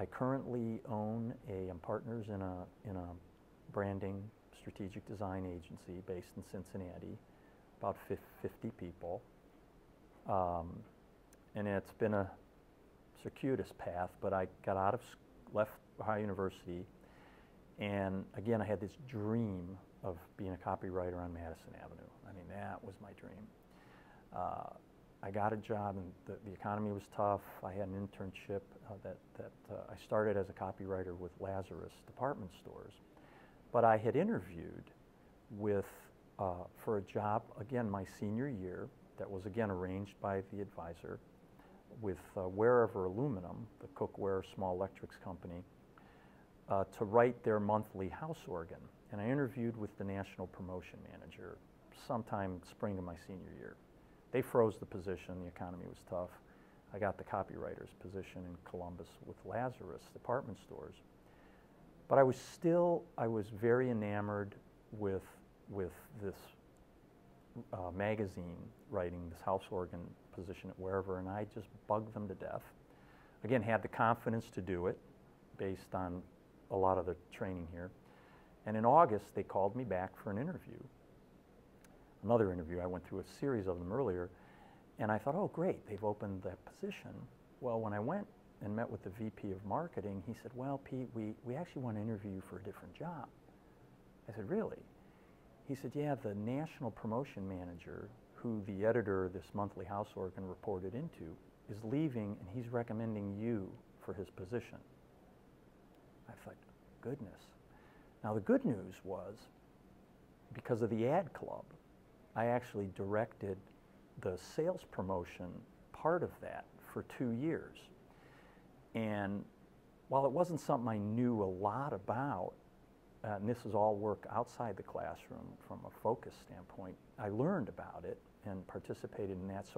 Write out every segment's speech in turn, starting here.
currently own I'm partners in a branding strategic design agency based in Cincinnati, about 50 people. And it's been a circuitous path, but I got out of, left Ohio University, and again, I had this dream of being a copywriter on Madison Avenue. I mean, that was my dream. I got a job, and the economy was tough. I had an internship that I started as a copywriter with Lazarus department stores. But I had interviewed for a job, again, my senior year, that was again arranged by the advisor, with Wherever Aluminum, the cookware small electrics company, to write their monthly house organ. And I interviewed with the national promotion manager sometime spring of my senior year. They froze the position, the economy was tough. I got the copywriter's position in Columbus with Lazarus department stores. But I was very enamored with this magazine writing, this house organ position at Wherever, and I just bugged them to death. Again, had the confidence to do it based on a lot of the training here. And in August, they called me back for an interview. Another interview. I went through a series of them earlier, and I thought, oh, great, they've opened that position. Well, when I went and met with the VP of marketing, he said, well, Pete, we actually want to interview you for a different job. I said, really? He said, yeah, the national promotion manager, who the editor of this monthly house organ reported into, is leaving, and he's recommending you for his position. I thought, goodness. Now, the good news was, because of the ad club, I actually directed the sales promotion part of that for 2 years. And while it wasn't something I knew a lot about, and this is all work outside the classroom from a focus standpoint, I learned about it and participated in that.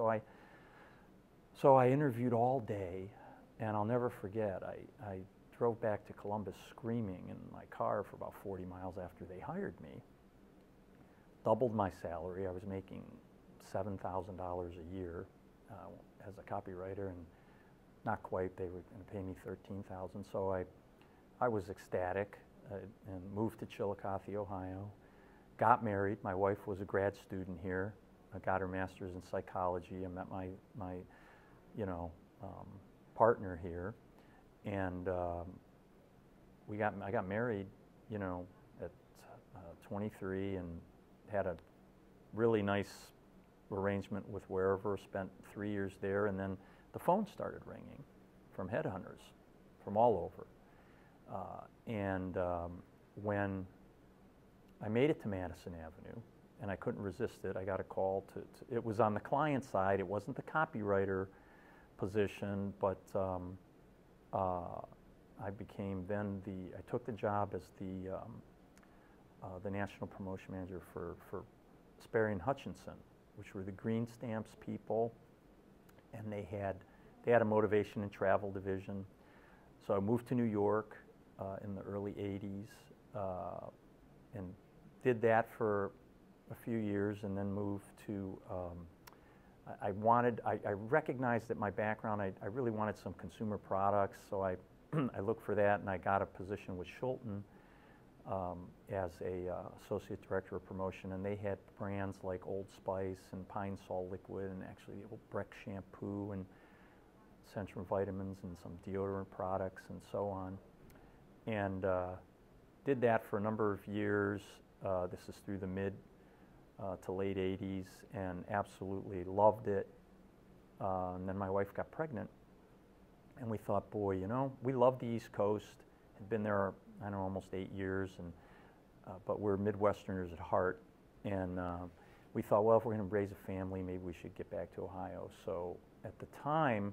So I interviewed all day, and I'll never forget, I drove back to Columbus screaming in my car for about 40 miles after they hired me. Doubled my salary. I was making $7,000 a year as a copywriter, and not quite. They were going to pay me $13,000. So I was ecstatic and moved to Chillicothe, Ohio. Got married. My wife was a grad student here. I got her master's in psychology. I met my partner here, and I got married, at 23, and had a really nice arrangement with Wherever. Spent 3 years there, and then the phone started ringing from headhunters from all over. When I made it to Madison Avenue, and I couldn't resist it, I got a call it was on the client side. It wasn't the copywriter position, but I became then I took the job as the national promotion manager for Sperry and Hutchinson, which were the green stamps people, and they had a motivation and travel division. So I moved to New York in the early 80s and did that for a few years, and then moved to, I recognized that my background, I really wanted some consumer products, so I looked for that, and I got a position with Schulten as a associate director of promotion, and they had brands like Old Spice and Pine Sol Liquid, and actually the old Breck shampoo, and Centrum vitamins, and some deodorant products, and so on. And did that for a number of years. This is through the mid to late 80s, and absolutely loved it. And then my wife got pregnant, and we thought, boy, we love the East Coast. Had been there, I don't know, almost 8 years, and but we're Midwesterners at heart, and we thought, well, if we're going to raise a family, maybe we should get back to Ohio. So at the time,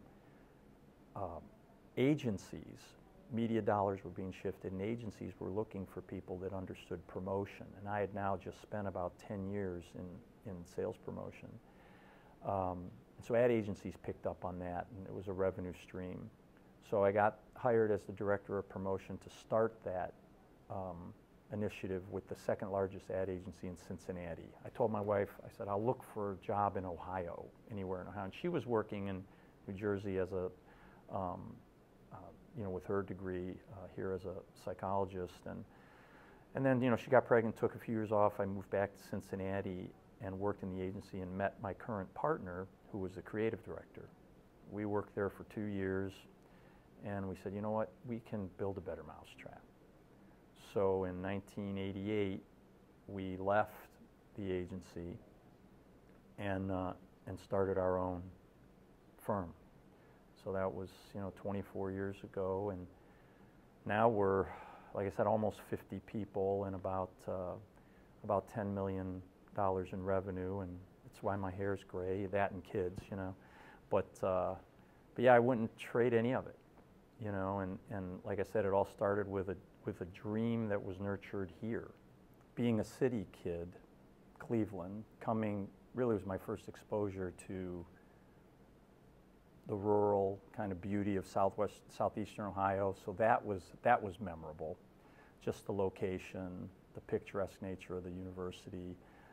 agencies, media dollars were being shifted, and agencies were looking for people that understood promotion. And I had now just spent about 10 years in sales promotion. So ad agencies picked up on that, and it was a revenue stream. So I got hired as the director of promotion to start that initiative with the second largest ad agency in Cincinnati. I told my wife, I said, I'll look for a job in Ohio, anywhere in Ohio. And she was working in New Jersey as a with her degree here as a psychologist, and then she got pregnant, took a few years off. I moved back to Cincinnati and worked in the agency and met my current partner, who was the creative director. We worked there for 2 years, and we said, you know what, we can build a better mousetrap. So in 1988, we left the agency and started our own firm. So that was 24 years ago, and now we're, like I said, almost 50 people and about $10 million in revenue, and that's why my hair's gray. That and kids, but yeah, I wouldn't trade any of it, and like I said, it all started with a dream that was nurtured here. Being a city kid, Cleveland, really was my first exposure to the rural kind of beauty of southeastern Ohio. So that was memorable. Just the location, the picturesque nature of the university,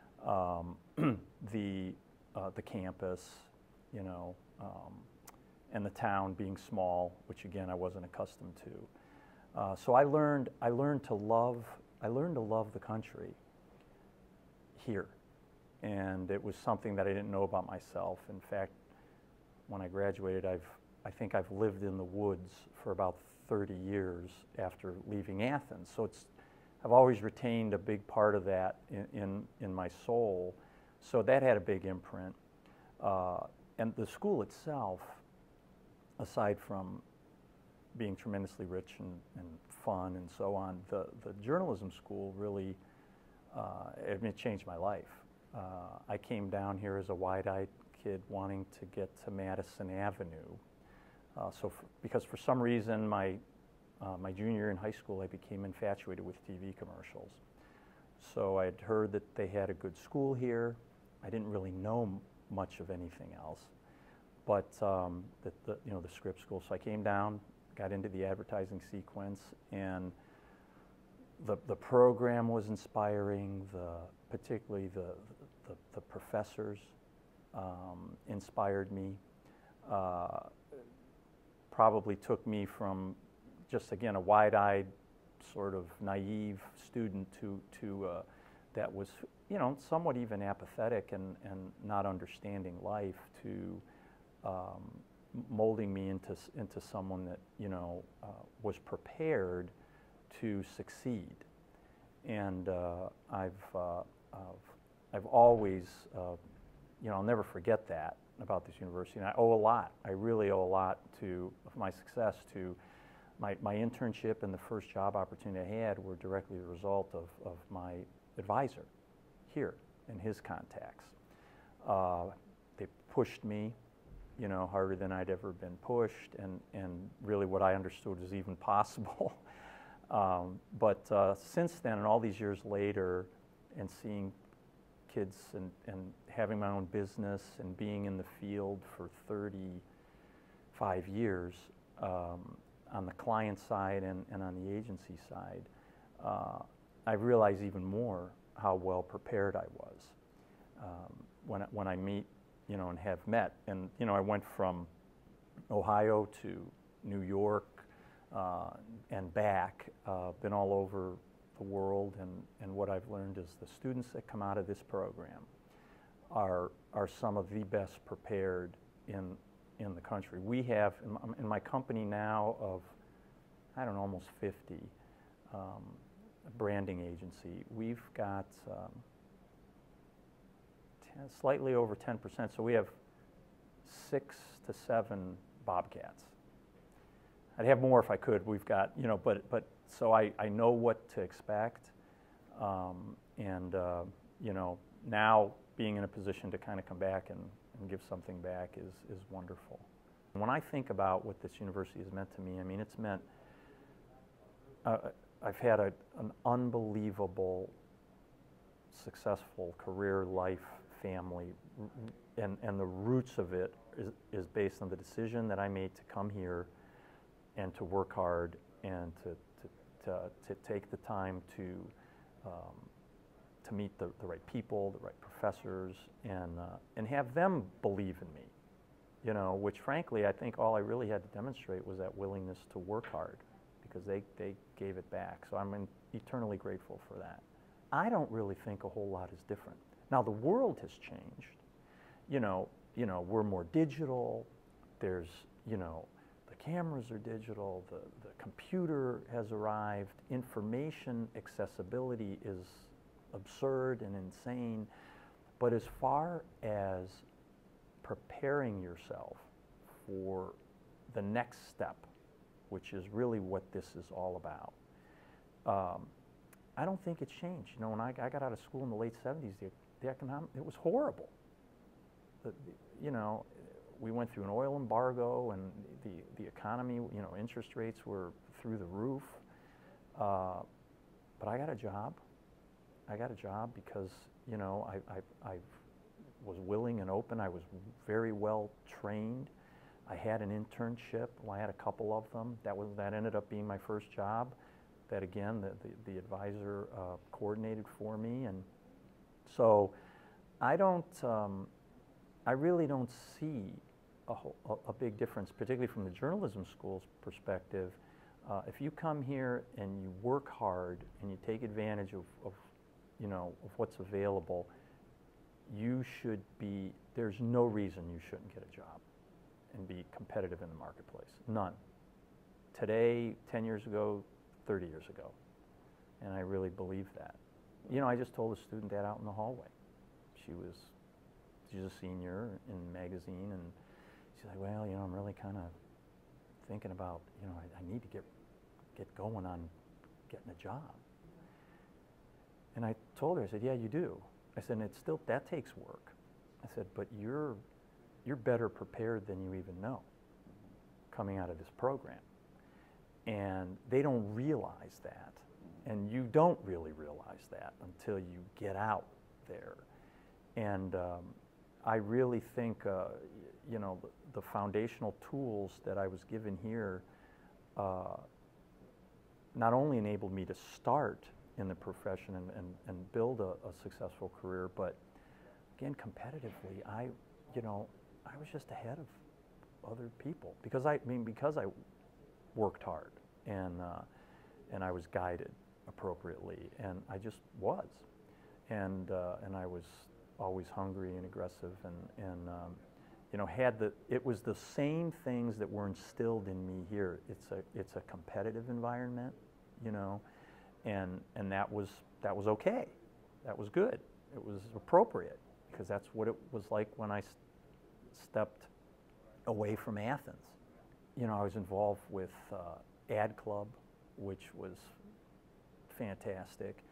the campus, and the town being small, which again I wasn't accustomed to. So I learned to love the country here, and it was something that I didn't know about myself. In fact, when I graduated, I think I've lived in the woods for about 30 years after leaving Athens. So I've always retained a big part of that in my soul. So that had a big imprint. And the school itself, aside from being tremendously rich and fun and so on, the journalism school really, it changed my life. I came down here as a wide-eyed kid wanting to get to Madison Avenue. Because for some reason, my junior year in high school, I became infatuated with TV commercials. So I'd heard that they had a good school here. I didn't really know much of anything else, but the script school. So I came down, got into the advertising sequence, and the program was inspiring. Particularly the professors inspired me. Probably took me from just, again, a wide-eyed, sort of naive student to that was, somewhat even apathetic and not understanding life, to molding me into someone that, was prepared to succeed. And I've always, I'll never forget that about this university, and I owe a lot. I really owe a lot of my success to my internship, and the first job opportunity I had were directly the result of my advisor here and his contacts. They pushed me, harder than I'd ever been pushed, and really what I understood was even possible. But since then, and all these years later, and seeing kids and having my own business and being in the field for 35 years on the client side and on the agency side, I've realized even more how well prepared I was when I meet, and have met. And, I went from Ohio to New York and back, been all over the world, and what I've learned is the students that come out of this program are some of the best prepared in the country. We have, in my company now of, I don't know, almost 50, branding agency, we've got slightly over 10%, so we have 6 to 7 Bobcats. I'd have more if I could. We've got, but so I know what to expect, and now being in a position to kind of come back and give something back is wonderful. When I think about what this university has meant to me, it's meant, I've had an unbelievable, successful career, life, family, and the roots of it is based on the decision that I made to come here and to work hard and to take the time to meet the right people, the right professors, and have them believe in me. you know, which frankly I think all I really had to demonstrate was that willingness to work hard, because they gave it back. So I'm eternally grateful for that. I don't really think a whole lot is different. Now the world has changed. You know, we're more digital. There's, you know, the cameras are digital. The computer has arrived. Information accessibility is absurd and insane. But as far as preparing yourself for the next step, which is really what this is all about, I don't think it's changed. You know, when I got out of school in the late 70s, the economic, it was horrible. You know, we went through an oil embargo, and the economy, you know, interest rates were through the roof. But I got a job. I got a job because, you know, I was willing and open. I was very well trained. I had an internship. Well, I had a couple of them. That ended up being my first job. That again, the advisor coordinated for me, and so I really don't see a big difference, particularly from the journalism school's perspective. If you come here and you work hard and you take advantage of you know, of what's available, you should be. There's no reason you shouldn't get a job and be competitive in the marketplace. None. Today, 10 years ago, 30 years ago, and I really believe that. You know, I just told a student that out in the hallway. She's a senior in the magazine, and she's like, well, you know, I'm really kind of thinking about, you know, I need to get going on getting a job. And I told her, I said, yeah, you do. I said, and it's still, that takes work. I said, but you're better prepared than you even know coming out of this program. And they don't realize that. And you don't really realize that until you get out there. And I really think, you know, the foundational tools that I was given here not only enabled me to start in the profession and build a successful career, but again, competitively, you know, I was just ahead of other people because I worked hard and I was guided appropriately, and I just was, and I was always hungry and aggressive, and you know, it was the same things that were instilled in me here. It's a competitive environment, you know, and that was okay, that was good, it was appropriate, because that's what it was like when I stepped away from Athens. You know, I was involved with Ad Club, which was fantastic.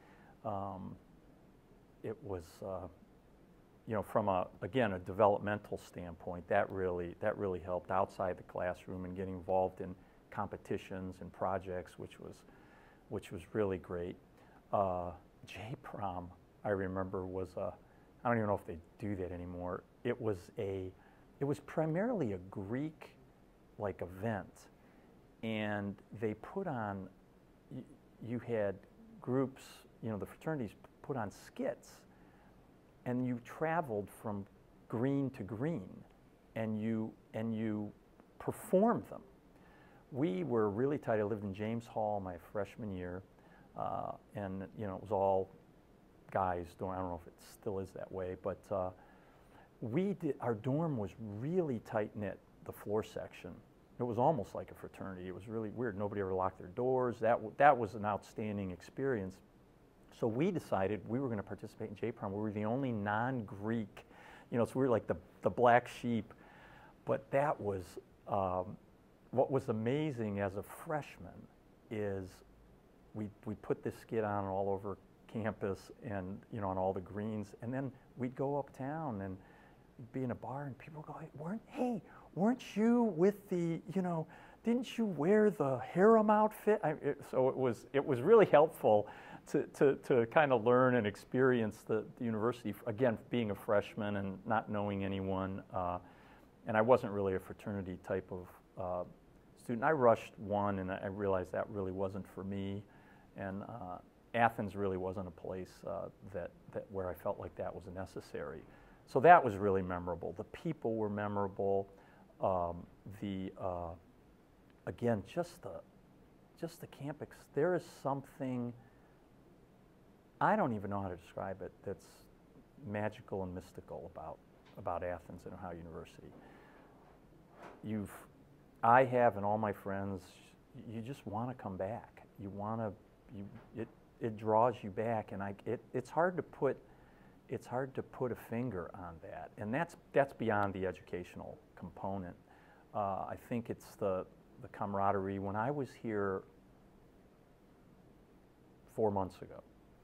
It was, you know, from a developmental standpoint, that really helped outside the classroom and getting involved in competitions and projects, which was really great. J-Prom, I remember, was I don't even know if they do that anymore. It was primarily a Greek like event, and they put on, you had groups, you know, the fraternities put on skits, and you traveled from green to green, and you performed them. We were really tight. I lived in James Hall my freshman year, and you know, it was all guys doing. I don't know if it still is that way, but our dorm was really tight knit. The floor section, it was almost like a fraternity. It was really weird. Nobody ever locked their doors. That was an outstanding experience. So we decided we were going to participate in J-Prom. We were the only non-Greek, you know, so we were like the black sheep. But that was, what was amazing as a freshman is we put this skit on all over campus and, you know, on all the greens, and then we'd go uptown and be in a bar and people would go, hey, weren't you with the, you know, didn't you wear the harem outfit? So it was really helpful to kind of learn and experience the university, again, being a freshman and not knowing anyone. And I wasn't really a fraternity type of student. I rushed one, and I realized that really wasn't for me. And Athens really wasn't a place where I felt like that was necessary. So that was really memorable. The people were memorable. The again, just the camp. There is something, I don't even know how to describe it, that's magical and mystical about Athens and Ohio University. I have, and all my friends, you just want to come back. You want to, it draws you back, and it's hard to put a finger on that, and that's beyond the educational component. I think it's the camaraderie. When I was here 4 months ago,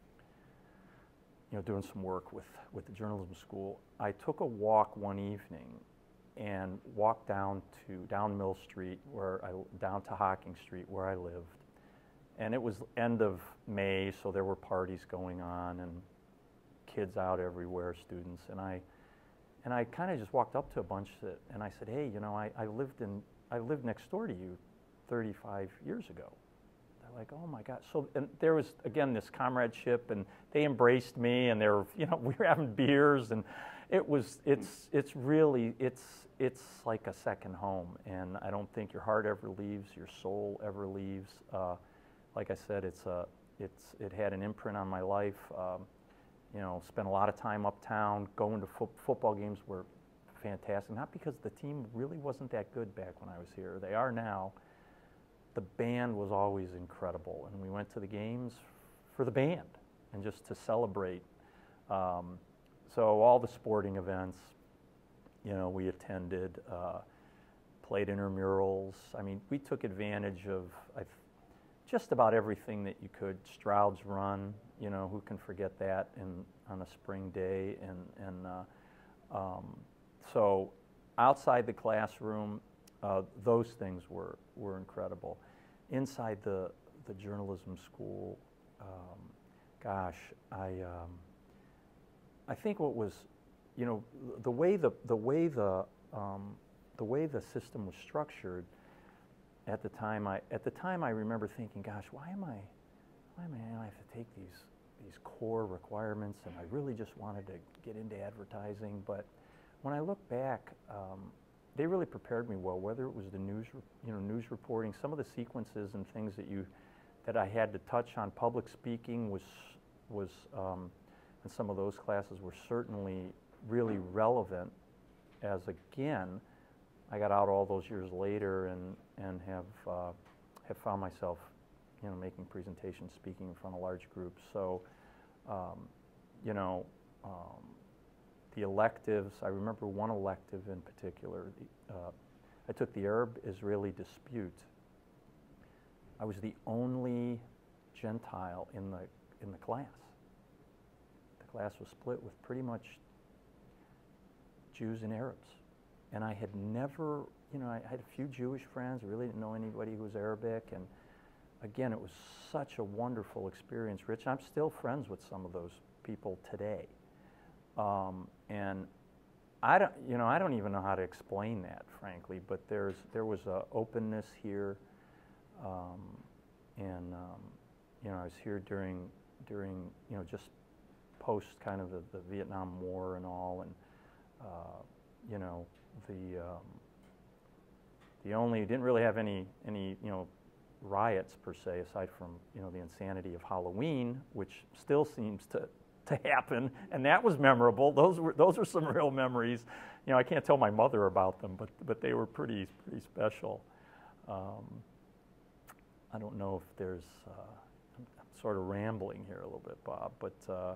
doing some work with the journalism school, I took a walk one evening and walked down Mill Street, down to Hocking Street, where I lived. And it was end of May, so there were parties going on and kids out everywhere, students. And I kind of just walked up to a bunch and I said, hey, I lived next door to you 35 years ago. They're like, oh my God. So, and there was, again, this comradeship, and they embraced me, and they were, we were having beers, and it's really like a second home. And I don't think your heart ever leaves, your soul ever leaves. Like I said, it had an imprint on my life. Spent a lot of time uptown. Going to football games were fantastic. Not because the team really wasn't that good back when I was here. They are now. The band was always incredible, and we went to the games for the band and just to celebrate. So all the sporting events, we attended, played intramurals. I mean, we took advantage of just about everything that you could. Stroud's Run, who can forget that on a spring day, so outside the classroom, those things were incredible. Inside the journalism school, gosh, I think what was, the way the system was structured at the time. I remember thinking, gosh, why am I I have to take these core requirements, and I really just wanted to get into advertising. But when I look back, they really prepared me well. Whether it was the news reporting, some of the sequences and things that I had to touch on. Public speaking was and some of those classes were certainly really relevant. As again, I got out all those years later and have found myself, making presentations, speaking in front of large groups. So, the electives, I remember one elective in particular. I took the Arab-Israeli dispute. I was the only Gentile in the class. The class was split with pretty much Jews and Arabs. And I had never, I had a few Jewish friends. I really didn't know anybody who was Arabic. And again, it was such a wonderful experience, Rich. I'm still friends with some of those people today. And I don't even know how to explain that, frankly. But there was a openness here, and I was here during just post kind of the Vietnam War and all, and the only didn't really have any riots per se, aside from the insanity of Halloween, which still seems to happen, and that was memorable. Those were some real memories. I can't tell my mother about them, but they were pretty special. I don't know if there's. I'm sort of rambling here a little bit, Bob, but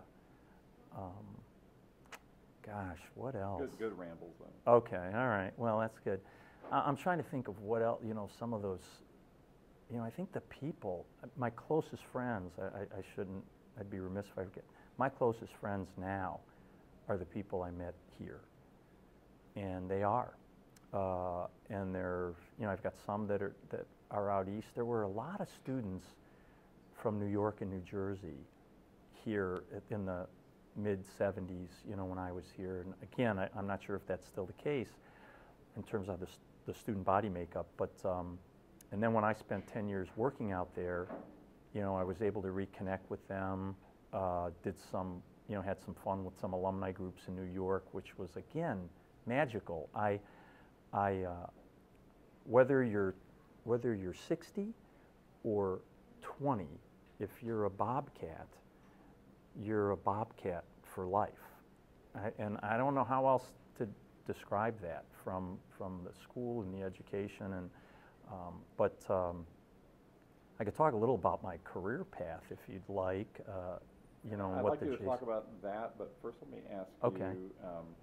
gosh, what else? Good rambles, though. Okay, all right. Well, that's good. I'm trying to think of what else. Some of those. I think the people, my closest friends. I shouldn't. I'd be remiss if I forget. My closest friends now are the people I met here, and they are, and they're. I've got some that are out east. There were a lot of students from New York and New Jersey here in the mid-'70s. When I was here, and again, I'm not sure if that's still the case in terms of the student body makeup. But and then when I spent 10 years working out there, I was able to reconnect with them. Did some, had some fun with some alumni groups in New York, which was again magical. whether you're 60 or 20, if you're a bobcat, you're a bobcat for life. And I don't know how else to describe that from the school and the education. And but I could talk a little about my career path if you'd like. You know, I'd what like the you to talk about that, but first let me ask okay. you,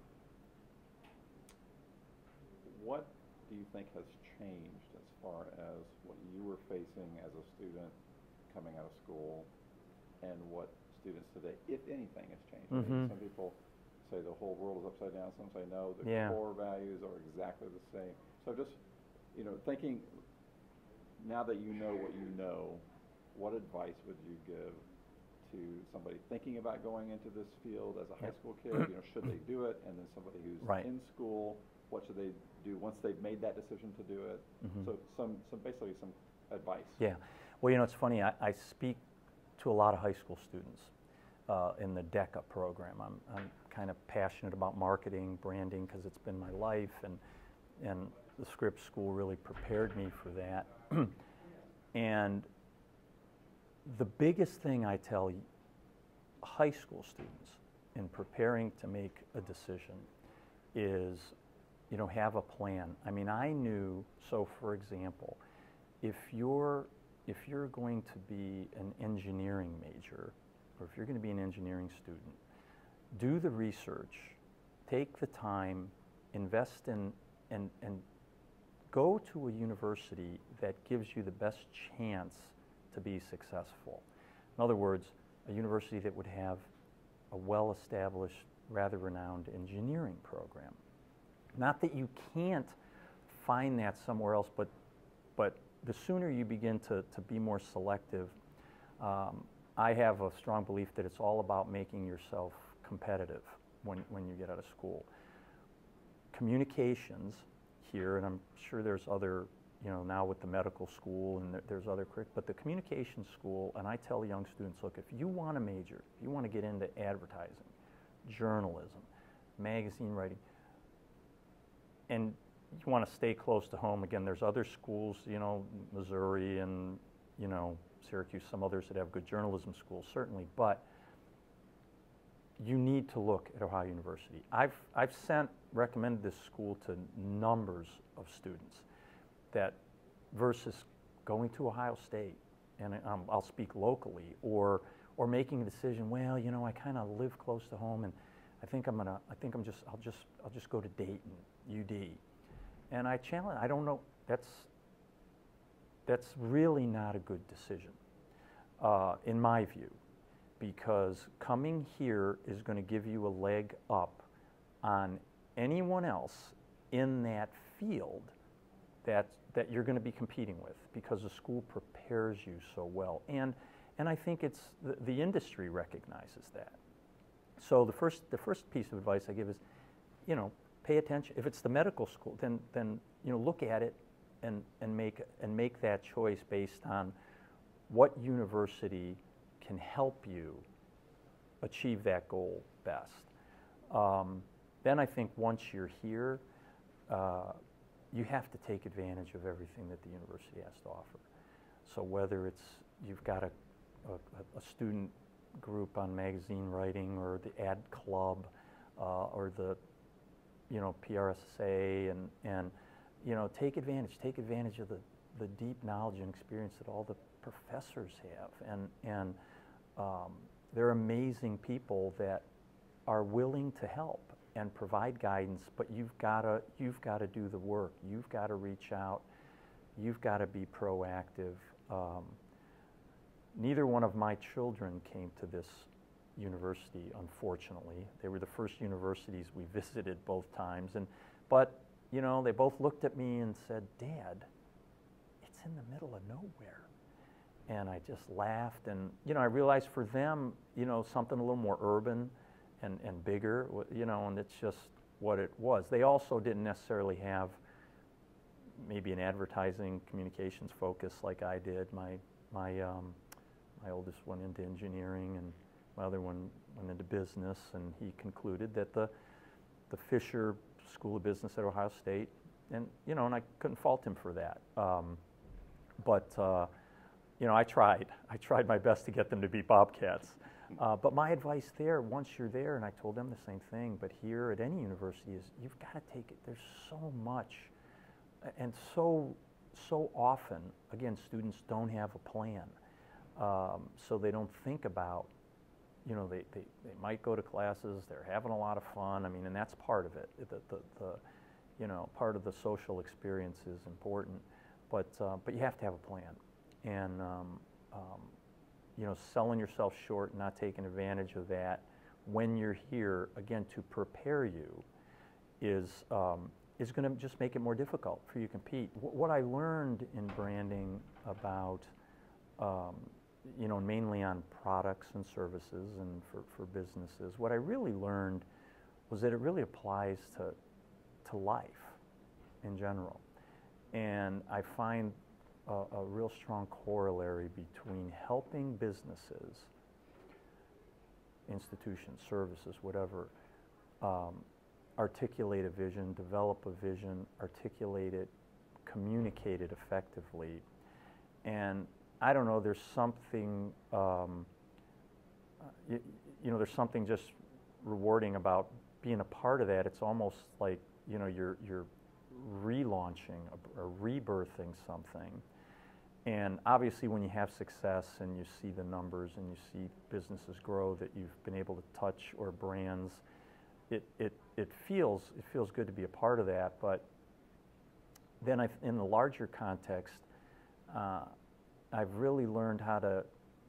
what do you think has changed as far as what you were facing as a student coming out of school and what students today, if anything, has changed? I mean, some people say the whole world is upside down. Some say no, the core values are exactly the same. So just, you know, thinking, now that you know what you know, what advice would you give to somebody thinking about going into this field as a high school kid? You know, should they do it? And then somebody who's in school, what should they do once they've made that decision to do it? So basically some advice. Yeah. Well, you know, it's funny. I speak to a lot of high school students in the DECA program. I'm kind of passionate about marketing, branding, because it's been my life, and the Scripps School really prepared me for that. And the biggest thing I tell high school students in preparing to make a decision is, you know, have a plan. I mean, I knew, so for example, if you're going to be an engineering major, or if you're going to be an engineering student, do the research, take the time, invest in, and go to a university that gives you the best chance to be successful. In other words, a university that would have a well-established, rather renowned engineering program. Not that you can't find that somewhere else, but the sooner you begin to be more selective, I have a strong belief that it's all about making yourself competitive when you get out of school. Communications here, and I'm sure there's other, you know, now with the medical school and there's other, but the communications school, and I tell young students, look, if you want to major, if you want to get into advertising, journalism, magazine writing, and you want to stay close to home, again, there's other schools, you know, Missouri and, you know, Syracuse, some others that have good journalism schools, certainly, but you need to look at Ohio University. I've recommended this school to numbers of students that versus going to Ohio State, and I'll speak locally, or making a decision, well, you know, I kind of live close to home, and I'll just go to Dayton, UD. And I challenge, I don't know, that's really not a good decision, in my view, because coming here is going to give you a leg up on anyone else in that field that you're going to be competing with, because the school prepares you so well. And I think it's, the industry recognizes that. So the first piece of advice I give is, you know, pay attention. If it's the medical school, then you know, look at it and make that choice based on what university can help you achieve that goal best. Then I think once you're here, you have to take advantage of everything that the university has to offer. So whether it's, you've got a student group on magazine writing, or the ad club, or the, you know, PRSA, and you know, take advantage of the deep knowledge and experience that all the professors have, and they're amazing people that are willing to help and provide guidance, but you've got to do the work. You've got to reach out. You've got to be proactive. Neither one of my children came to this university, unfortunately. They were the first universities we visited both times, but you know, they both looked at me and said, "Dad, it's in the middle of nowhere." And I just laughed, and you know, I realized for them, you know, something a little more urban and bigger, you know, and it's just what it was. They also didn't necessarily have maybe an advertising communications focus like I did. My oldest went into engineering, and my other one went into business, and he concluded that the Fisher School of Business at Ohio State, and you know, and I couldn't fault him for that. But you know, I tried my best to get them to be Bobcats. But my advice there, once you're there, and I told them the same thing, but here at any university, is you've got to take it. There's so much, and so often, again, students don't have a plan, so they don't think about, you know, they might go to classes, they're having a lot of fun. I mean, and that's part of it. The you know, part of the social experience is important, but you have to have a plan, and you know, selling yourself short, not taking advantage of that when you're here, again, to prepare you is going to just make it more difficult for you to compete. What I learned in branding about, you know, mainly on products and services and for businesses, what I really learned was that it really applies to life in general. And I find a real strong corollary between helping businesses, institutions, services, whatever, articulate a vision, develop a vision, articulate it, communicate it effectively. And I don't know, there's something, you know, there's something just rewarding about being a part of that. It's almost like, you know, you're relaunching or rebirthing something. And obviously when you have success and you see the numbers and you see businesses grow that you've been able to touch, or brands, it feels good to be a part of that. But then in the larger context, I've really learned how to,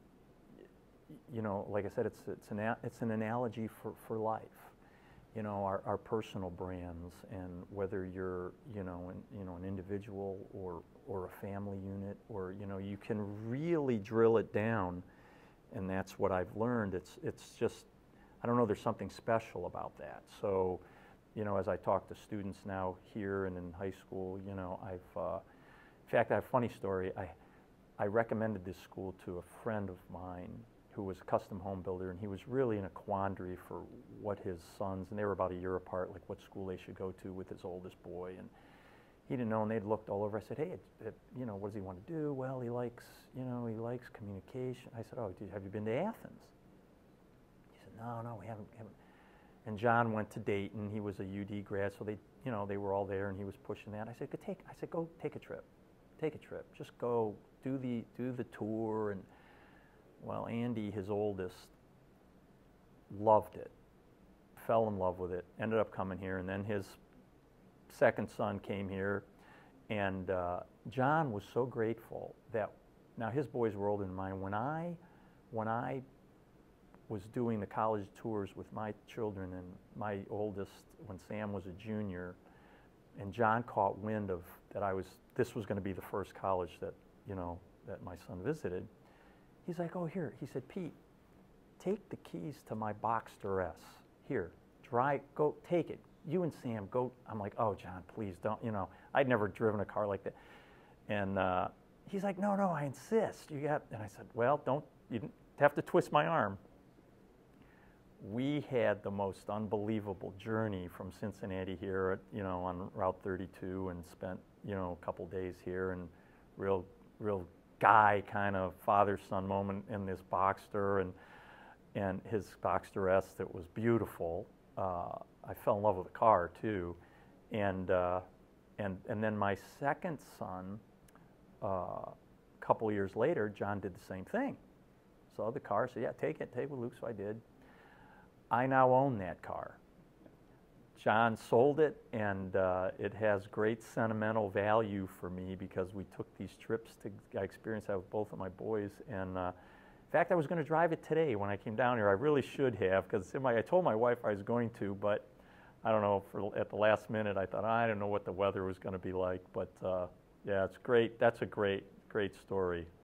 you know, like I said, it's an analogy for life. You know, our personal brands, and whether you're, you know, an individual or a family unit, or, you know, you can really drill it down, and that's what I've learned. It's just, I don't know, there's something special about that. So, you know, as I talk to students now here and in high school, you know, in fact, I have a funny story. I recommended this school to a friend of mine who was a custom home builder, and he was really in a quandary for what his sons, and they were about a year apart, like what school they should go to with his oldest boy, and he didn't know, and they'd looked all over. I said, hey, you know, what does he want to do? Well, he likes, you know, he likes communication. I said, oh, have you been to Athens? He said, no, we haven't. And John went to Dayton. He was a UD grad, so they, you know, they were all there, and he was pushing that. I said, go take a trip. Take a trip. Just go do the tour. And well, Andy, his oldest, loved it, fell in love with it, ended up coming here, and then his second son came here, and John was so grateful that, now his boys were older than mine. When I was doing the college tours with my children, and my oldest, when Sam was a junior, and John caught wind of that this was going to be the first college that, you know, that my son visited. He's like, oh, here. He said, Pete, take the keys to my Boxster S. Here, go take it. You and Sam go. I'm like, oh, John, please don't. You know, I'd never driven a car like that. And he's like, no, I insist. You got. And I said, well, you didn't have to twist my arm. We had the most unbelievable journey from Cincinnati here, you know, on Route 32, and spent, you know, a couple days here, and real guy kind of father-son moment in this Boxster, and his Boxster S that was beautiful. I fell in love with the car too, and then my second son, a couple years later, John did the same thing. Saw the car, said, yeah, take it with Luke. So I did. I now own that car. John sold it, and it has great sentimental value for me because we took these trips I experienced that with both of my boys, and in fact, I was going to drive it today when I came down here. I really should have, because I told my wife I was going to, but I don't know, at the last minute I thought, I don't know what the weather was going to be like, but yeah, it's great. That's a great story.